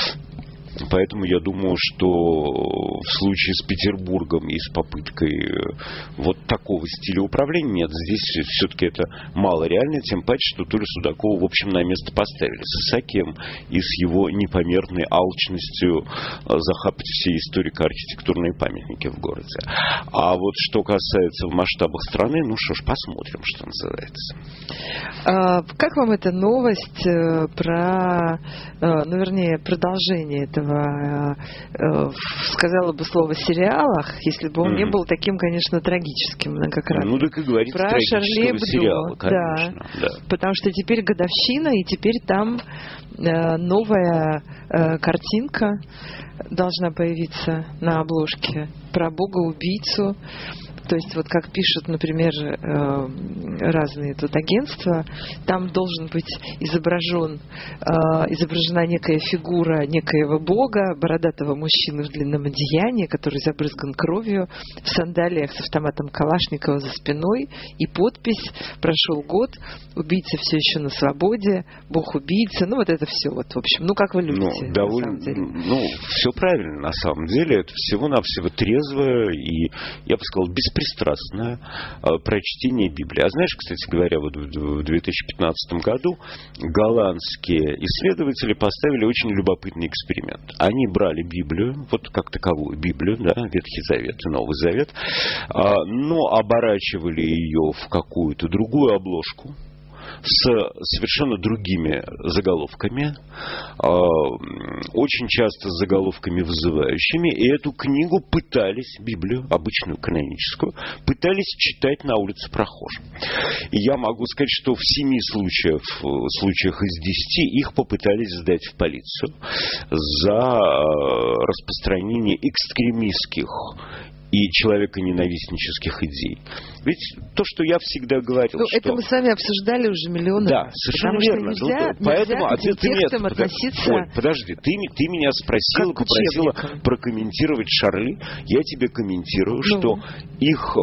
Speaker 3: Поэтому я думаю, что в случае с Петербургом и с попыткой вот такого стиля управления, нет, здесь все-таки это мало реально, тем паче, что Толю Судакова, в общем, на место поставили с Исаакием и с его непомерной алчностью захапать все историко-архитектурные памятники в городе. А вот что касается в масштабах страны, ну что ж, посмотрим, что называется.
Speaker 4: Как вам эта новость про, вернее, продолжение этого, сказала бы слово сериалах, если бы он не был таким, конечно, трагическим многократно.
Speaker 3: Ну, так и говорится,
Speaker 4: про Шарли Эбдо,
Speaker 3: сериала, конечно.
Speaker 4: Да. Потому что теперь годовщина, и теперь там новая картинка должна появиться на обложке про бога-убийцу. То есть, вот как пишут, например, разные тут агентства, там должен быть изображена некая фигура некоего бога, бородатого мужчины в длинном одеянии, который забрызган кровью, в сандалиях с автоматом Калашникова за спиной, и подпись: «Прошел год, убийца все еще на свободе, бог убийца». Ну, вот это все, вот, в общем, ну, как вы любите, на самом деле.
Speaker 3: Ну, все правильно, на самом деле. Это всего-навсего трезвое и, я бы сказал, беспристрастное прочтение Библии. А знаешь, кстати говоря, вот в 2015 году голландские исследователи поставили очень любопытный эксперимент. Они брали Библию, вот как таковую Библию, да, Ветхий Завет и Новый Завет, но оборачивали ее в какую-то другую обложку с совершенно другими заголовками, очень часто с заголовками вызывающими, и эту книгу пытались, Библию, обычную каноническую, пытались читать на улице прохожим. И я могу сказать, что в 7 случаях из 10 их попытались сдать в полицию за распространение экстремистских и человеконенавистнических идей. Ведь то, что я всегда говорил,
Speaker 4: ну,
Speaker 3: что...
Speaker 4: это мы с вами обсуждали уже миллионы раз.
Speaker 3: Да, совершенно верно.
Speaker 4: Нельзя,
Speaker 3: поэтому
Speaker 4: к этим текстам относиться...
Speaker 3: Оль, подожди, ты меня спросила, попросила прокомментировать Шарли. Я тебе комментирую, что их,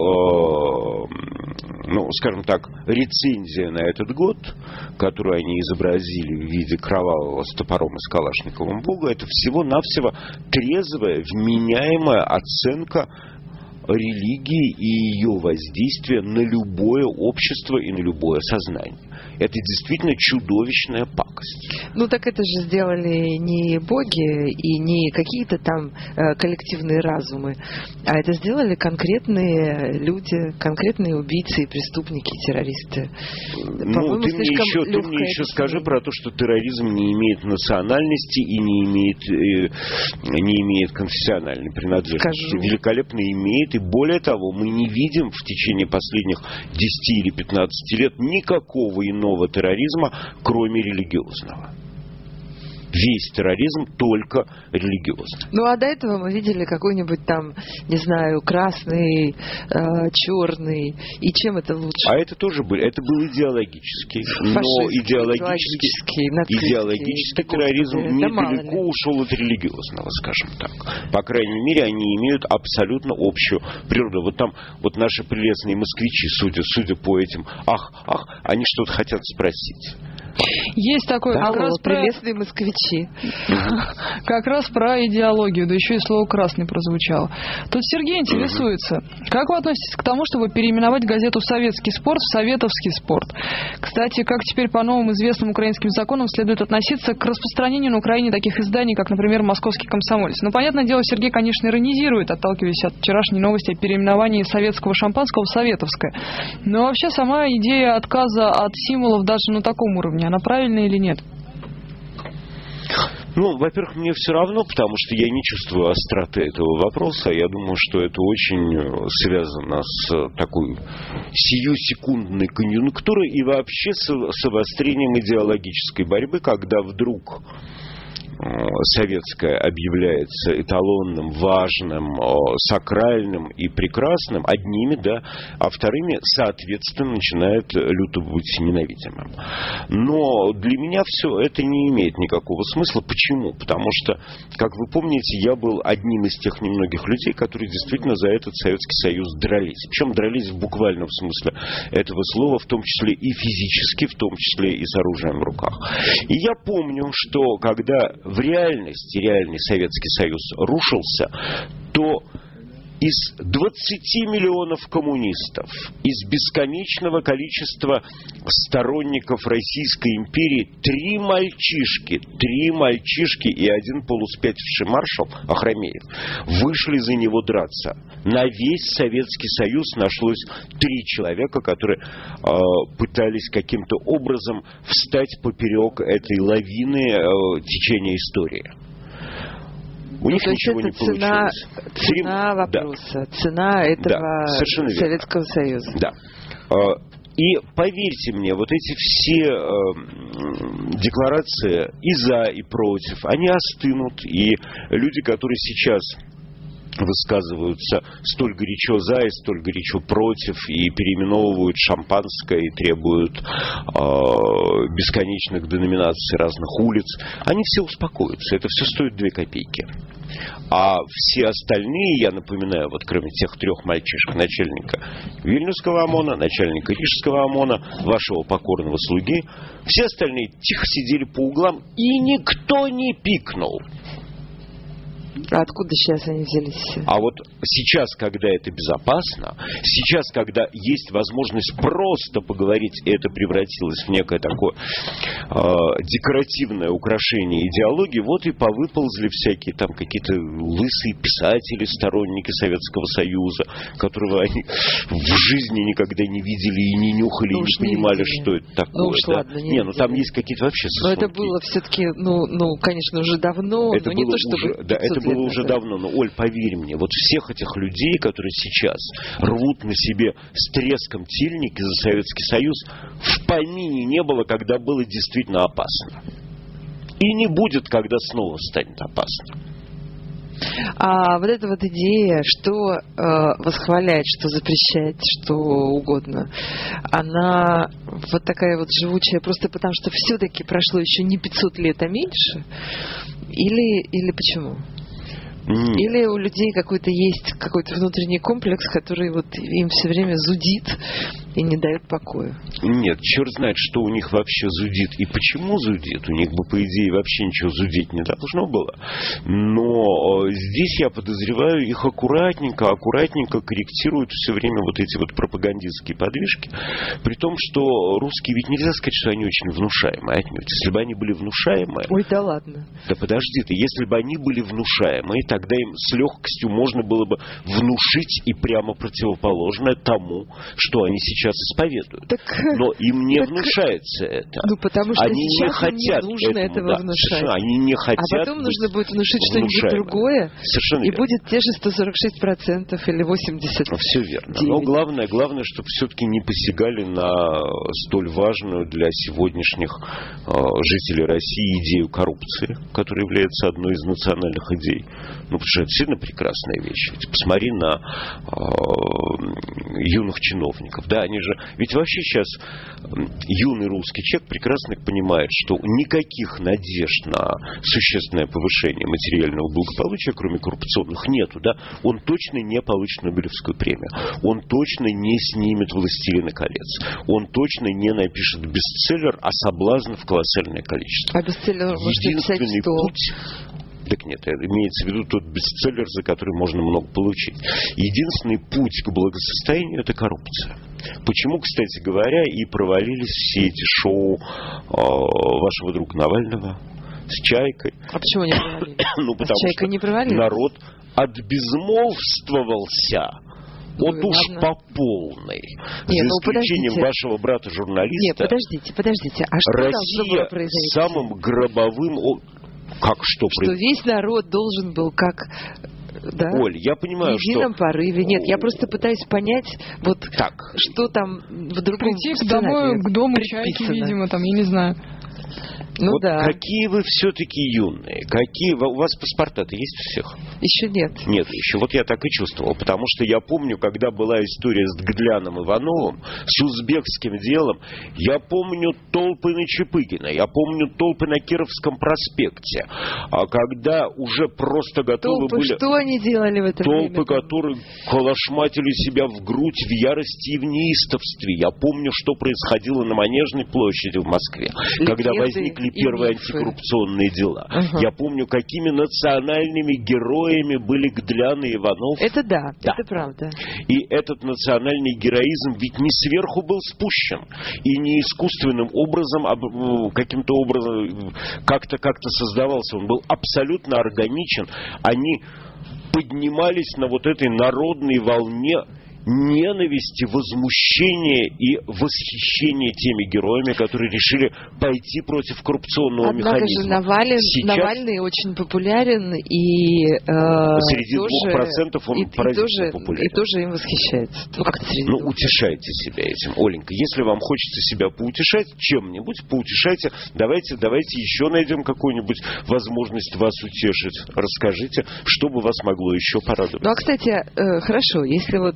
Speaker 3: скажем так, рецензия на этот год, которую они изобразили в виде кровавого с топором и с калашниковым бога, это всего-навсего трезвая, вменяемая оценка религии и ее воздействия на любое общество и на любое сознание. Это действительно чудовищная пакость.
Speaker 4: Ну так это же сделали не боги и не какие-то там коллективные разумы, а это сделали конкретные люди, конкретные убийцы и преступники, и террористы.
Speaker 3: Ну, ты мне еще скажи про то, что терроризм не имеет национальности и не имеет конфессиональной принадлежности. Великолепно имеет, и более того, мы не видим в течение последних 10 или 15 лет никакого иного терроризма, кроме религиозного. Весь терроризм только религиозный.
Speaker 4: Ну, а до этого мы видели какой-нибудь там, не знаю, красный, черный. И чем это лучше?
Speaker 3: А это тоже был идеологический. Но идеологический терроризм недалеко ушел от религиозного, скажем так. По крайней мере, они имеют абсолютно общую природу. Вот там вот наши прелестные москвичи, судя по этим они что-то хотят спросить.
Speaker 2: Есть такой
Speaker 4: как раз прелестные москвичи.
Speaker 2: Как раз про идеологию, да еще и слово «красный» прозвучало. Тут Сергей интересуется, как вы относитесь к тому, чтобы переименовать газету «Советский спорт» в «Советовский спорт»? Кстати, как теперь по новым известным украинским законам следует относиться к распространению на Украине таких изданий, как, например, «Московский комсомолец»? Ну, понятное дело, Сергей, конечно, иронизирует, отталкиваясь от вчерашней новости о переименовании советского шампанского в «Советовское». Но вообще сама идея отказа от символов даже на таком уровне, она правильная или нет?
Speaker 3: Ну, во-первых, мне все равно, потому что я не чувствую остроты этого вопроса. Я думаю, что это очень связано с такой сиюсекундной конъюнктурой и вообще с обострением идеологической борьбы, когда вдруг советское объявляется эталонным, важным, сакральным и прекрасным одними, да, а вторыми, соответственно, начинает люто быть ненавидимым. Но для меня все это не имеет никакого смысла. Почему? Потому что, как вы помните, я был одним из тех немногих людей, которые действительно за этот Советский Союз дрались. Причем дрались в буквальном смысле этого слова, в том числе и физически, в том числе и с оружием в руках. И я помню, что когда в реальности реальный Советский Союз рушился, то из 20 миллионов коммунистов, из бесконечного количества сторонников Российской империи, 3 мальчишки и один полуспятивший маршал Ахрамеев вышли за него драться. На весь Советский Союз нашлось 3 человека, которые пытались каким-то образом встать поперек этой лавины течения истории. У них ничего не получилось.
Speaker 4: Цена вопроса, цена этого Советского Союза.
Speaker 3: Да. И поверьте мне, вот эти все декларации и за, и против, они остынут. И люди, которые сейчас высказываются столь горячо за и столь горячо против, и переименовывают шампанское, и требуют бесконечных деноминаций разных улиц, они все успокоятся. Это все стоит 2 копейки. А все остальные, я напоминаю, вот кроме тех 3 мальчишек, начальника Вильнюсского ОМОНа, начальника Рижского ОМОНа, вашего покорного слуги, все остальные тихо сидели по углам, и никто не пикнул.
Speaker 4: А откуда сейчас они взялись?
Speaker 3: А вот сейчас, когда это безопасно, сейчас, когда есть возможность просто поговорить, и это превратилось в некое такое декоративное украшение идеологии, вот и повыползли всякие там какие-то лысые писатели, сторонники Советского Союза, которого они в жизни никогда не видели и не нюхали, и не понимали, что это такое. Там есть какие-то вообще сосунки.
Speaker 4: Но это было все-таки, конечно, уже давно,
Speaker 3: это
Speaker 4: но не то чтобы...
Speaker 3: Да, это было уже давно, но, Оль, поверь мне, вот всех этих людей, которые сейчас рвут на себе с треском тельники за Советский Союз, в помине не было, когда было действительно опасно. И не будет, когда снова станет опасно.
Speaker 4: А вот эта вот идея, что восхвалять, что запрещать, что угодно, она вот такая вот живучая, просто потому что все-таки прошло еще не 500 лет, а меньше? Или почему? Или у людей есть какой-то внутренний комплекс, который вот им все время зудит и не дает покоя?
Speaker 3: Нет, черт знает, что у них вообще зудит и почему зудит. У них бы, по идее, вообще ничего зудеть не должно было. Но здесь, я подозреваю, их аккуратненько корректируют все время вот эти вот пропагандистские подвижки. При том, что русские, ведь нельзя сказать, что они очень внушаемые отнюдь. Если бы они были внушаемые...
Speaker 4: Ой, да ладно.
Speaker 3: Да подожди ты, если бы они были внушаемые, тогда им с легкостью можно было бы внушить и прямо противоположное тому, что они сейчас исповедуют. Но им не внушается это.
Speaker 4: Потому что
Speaker 3: они
Speaker 4: сейчас
Speaker 3: не хотят
Speaker 4: не нужно этого внушать.
Speaker 3: Они не хотят.
Speaker 4: А потом нужно будет внушить что-нибудь другое.
Speaker 3: Совершенно
Speaker 4: и
Speaker 3: верно.
Speaker 4: будет те же 146% или 80%.
Speaker 3: Все верно. Но главное, чтобы все-таки не посягали на столь важную для сегодняшних жителей России идею коррупции, которая является одной из национальных идей. Потому что это действительно прекрасная вещь. Ведь посмотри на юных чиновников. Да, они же... Ведь вообще сейчас юный русский человек прекрасно понимает, что никаких надежд на существенное повышение материального благополучия, кроме коррупционных, нету. Да? Он точно не получит Нобелевскую премию. Он точно не снимет «Властелина колец». Он точно не напишет бестселлер, а соблазнов колоссальное количество.
Speaker 4: А бестселлер
Speaker 3: единственный путь... Так нет, имеется в виду тот бестселлер, за который можно много получить. Единственный путь к благосостоянию – это коррупция. Почему, кстати говоря, и провалились все эти шоу вашего друга Навального с Чайкой?
Speaker 4: А почему не провалились?
Speaker 3: Потому что
Speaker 4: не провалились?
Speaker 3: Народ отбезмолвствовался. Вот уж по полной. За исключением вашего брата-журналиста.
Speaker 4: Нет, подождите. А что должно было произойти?
Speaker 3: Самым гробовым... Что
Speaker 4: весь народ должен был да?
Speaker 3: Оль, я понимаю,
Speaker 4: в едином порыве. Нет, я просто пытаюсь понять, что там в другом
Speaker 2: прийти к дому Чайки, видимо, там, я не знаю.
Speaker 3: Какие вы все-таки юные. У вас паспорта-то есть у всех?
Speaker 4: Еще нет.
Speaker 3: Нет, еще. Вот я так и чувствовал. Потому что я помню, когда была история с Гдляном Ивановым, с узбекским делом, я помню толпы на Чапыгина, я помню толпы на Кировском проспекте. А когда уже просто готовы были...
Speaker 4: Что они делали в это время?
Speaker 3: Толпы, которые калашматили себя в грудь в ярости и в неистовстве. Я помню, что происходило на Манежной площади в Москве, когда возникли первые антикоррупционные дела. Я помню, какими национальными героями были Гдлян и Иванов.
Speaker 4: Это да, это правда.
Speaker 3: И этот национальный героизм ведь не сверху был спущен. И не искусственным образом, каким-то образом как-то создавался. Он был абсолютно органичен. Они поднимались на вот этой народной волне ненависти, возмущения и восхищения теми героями, которые решили пойти против коррупционного механизма.
Speaker 4: Однако же Навальный очень популярен и
Speaker 3: среди 2% он поразительно популярен.
Speaker 4: И тоже им восхищается.
Speaker 3: Утешайте себя этим. Оленька, если вам хочется себя поутешать чем-нибудь, поутешайте. Давайте еще найдем какую-нибудь возможность вас утешить. Расскажите, что бы вас могло еще порадовать.
Speaker 4: Кстати, хорошо, если вот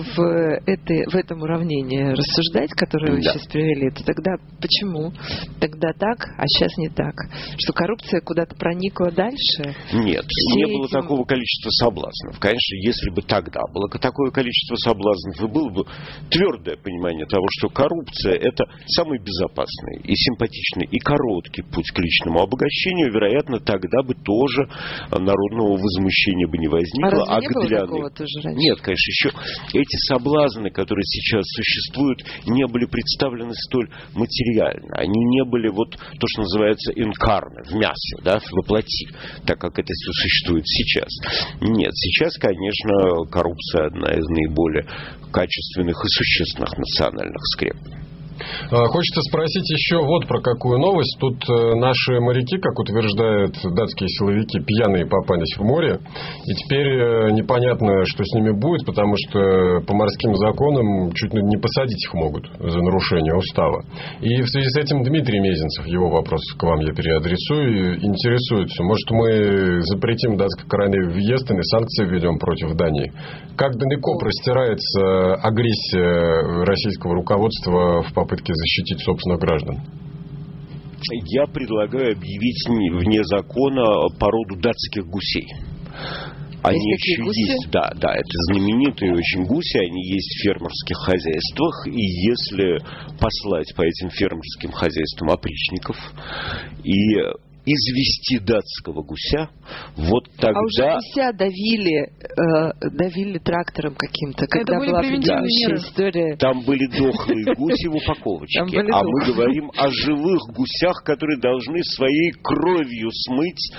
Speaker 4: в этом уравнении рассуждать, которое вы сейчас привели, то тогда почему? Тогда так, а сейчас не так. Что коррупция куда-то проникла дальше?
Speaker 3: Нет, не было такого количества соблазнов. Конечно, если бы тогда было такое количество соблазнов, и было бы твердое понимание того, что коррупция – это самый безопасный и симпатичный и короткий путь к личному обогащению, вероятно, тогда бы тоже народного возмущения бы не возникло.
Speaker 4: А разве не было такого тоже раньше?
Speaker 3: Нет, конечно, еще эти соблазны, которые сейчас существуют, не были представлены столь материально. Они не были вот то, что называется инкарне, в мясе, да, в воплоти, так как это все существует сейчас. Нет, сейчас, конечно, коррупция одна из наиболее качественных и существенных национальных скреп.
Speaker 5: Хочется спросить еще вот про какую новость. Тут наши моряки, как утверждают датские силовики, пьяные попались в море. И теперь непонятно, что с ними будет, потому что по морским законам чуть ли не посадить их могут за нарушение устава. И в связи с этим Дмитрий Мезенцев, его вопрос к вам я переадресую, интересуется. Может, мы запретим датской короне въезд и санкции введем против Дании? Как далеко простирается агрессия российского руководства в попытке защитить собственных граждан?
Speaker 3: Я предлагаю объявить вне закона породу датских гусей. Они еще есть, да, это знаменитые очень гуси, они есть в фермерских хозяйствах, и если послать по этим фермерским хозяйствам опричников и извести датского гуся, вот тогда...
Speaker 4: А уже гуся давили трактором каким-то, когда была предыдущая история.
Speaker 3: Там были дохлые гуси в упаковочке, мы говорим о живых гусях, которые должны своей кровью смыть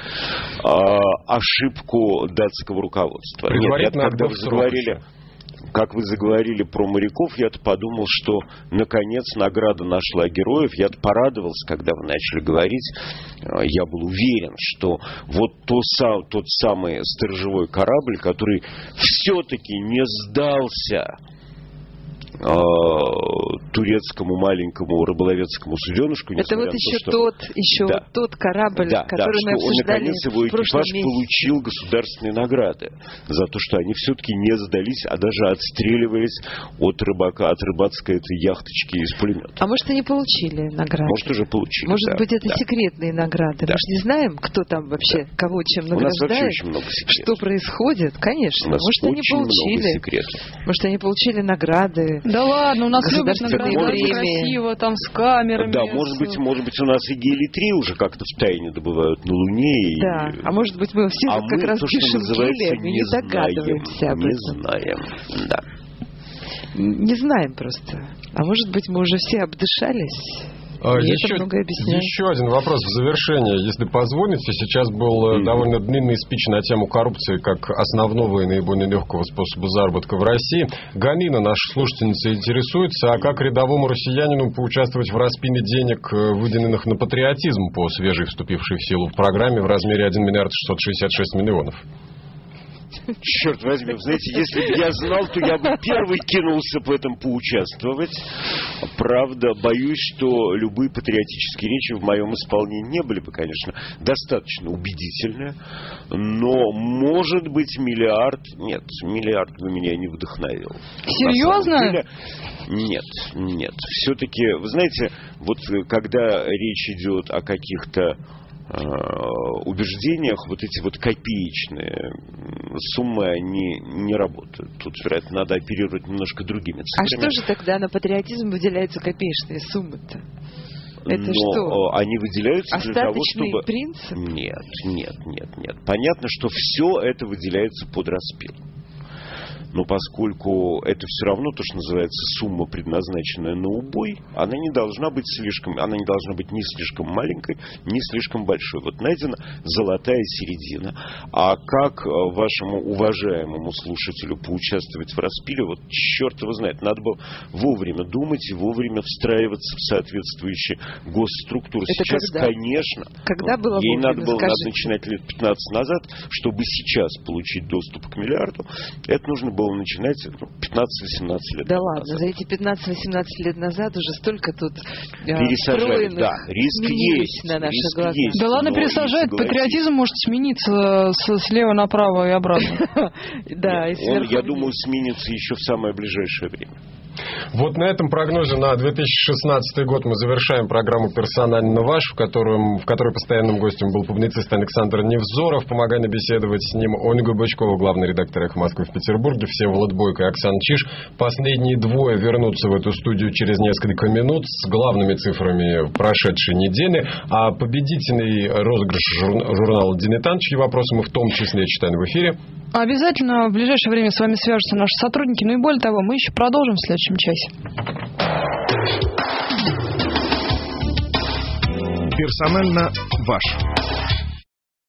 Speaker 3: ошибку датского руководства. Нет, когда вы заговорили... Как вы заговорили про моряков, я-то подумал, что наконец награда нашла героев. Я-то порадовался, когда вы начали говорить. Я был уверен, что вот тот самый сторожевой корабль, который все-таки не сдался турецкому маленькому рыболовецкому суденышку.
Speaker 4: Это вот еще тот корабль, который мы обсуждали
Speaker 3: наконец его экипаж получил государственные награды за то, что они все-таки не сдались, а даже отстреливались от рыбацкой этой яхточки из пулемета.
Speaker 4: А может, они получили награды?
Speaker 3: Может, уже получили.
Speaker 4: Может быть, это секретные награды. Мы же не знаем, кто там вообще, кого чем награждает. У нас вообще очень много секретов. Что происходит, конечно. Может, они получили. Может, они получили награды.
Speaker 2: Да ладно, у нас любят награждать красиво, там с камерами.
Speaker 3: Да, может быть, у нас и гелий-3 уже как-то в тайне добывают на Луне.
Speaker 4: Да, а может быть, мы все как раз пишем гелия, мы не догадываемся об этом.
Speaker 3: Не знаем, да.
Speaker 4: Не знаем просто. А может быть, мы уже все обдышались?
Speaker 5: Еще один вопрос в завершение, если позволите. Сейчас был довольно длинный спич на тему коррупции как основного и наиболее легкого способа заработка в России. Галина, наша слушательница, интересуется, а как рядовому россиянину поучаствовать в распиле денег, выделенных на патриотизм по свежей вступившей в силу программе в размере 1 миллиард 666 миллионов?
Speaker 3: Черт возьми, знаете, если бы я знал, то я бы первый кинулся в этом поучаствовать. Правда, боюсь, что любые патриотические речи в моем исполнении не были бы, конечно, достаточно убедительны. Но, может быть, миллиард... Нет, миллиард бы меня не вдохновил.
Speaker 2: Серьезно?
Speaker 3: Нет. Все-таки, вы знаете, вот когда речь идет о каких-то убеждениях, вот эти вот копеечные суммы, они не работают. Тут, вероятно, надо оперировать немножко другими цифрами.
Speaker 4: А что же тогда на патриотизм выделяются копеечные суммы-то? Это что?
Speaker 3: Они выделяются для того, чтобы...
Speaker 4: принцип?
Speaker 3: Нет. Понятно, что все это выделяется под распил. Но поскольку это все равно то, что называется сумма, предназначенная на убой, она не должна быть ни слишком маленькой, ни слишком большой. Вот найдена золотая середина. А как вашему уважаемому слушателю поучаствовать в распиле, вот черт его знает, надо было вовремя думать и вовремя встраиваться в соответствующие госструктуры.
Speaker 4: Это
Speaker 3: сейчас,
Speaker 4: когда?
Speaker 3: Конечно.
Speaker 4: Когда было
Speaker 3: ей
Speaker 4: вовремя,
Speaker 3: надо начинать лет 15 назад, чтобы сейчас получить доступ к миллиарду. Это нужно было было начинать 15-18 лет
Speaker 4: Да
Speaker 3: назад.
Speaker 4: ладно, за эти 15-18 лет назад уже столько тут
Speaker 3: пересажали, да, риск есть.
Speaker 4: На наши
Speaker 3: риск
Speaker 4: глаза.
Speaker 3: есть,
Speaker 2: Да ладно, пересажает, патриотизм может смениться слева направо и обратно.
Speaker 4: Да, и
Speaker 3: он, я думаю, сменится еще в самое ближайшее время.
Speaker 5: Вот на этом прогнозе на 2016 год мы завершаем программу «Персонально ваш», в которой постоянным гостем был публицист Александр Невзоров. Помогали беседовать с ним Ольга Бычкова, главный редактор «Эхо Москвы» в Петербурге, Всеволод Бойко и Оксана Чиж. Последние двое вернутся в эту студию через несколько минут с главными цифрами прошедшей недели. А победительный розыгрыш журнала «Дилетант», чьи вопросы мы в том числе читаем в эфире.
Speaker 2: Обязательно в ближайшее время с вами свяжутся наши сотрудники. Ну и более того, мы еще продолжим в следующем часе.
Speaker 1: Персонально ваш.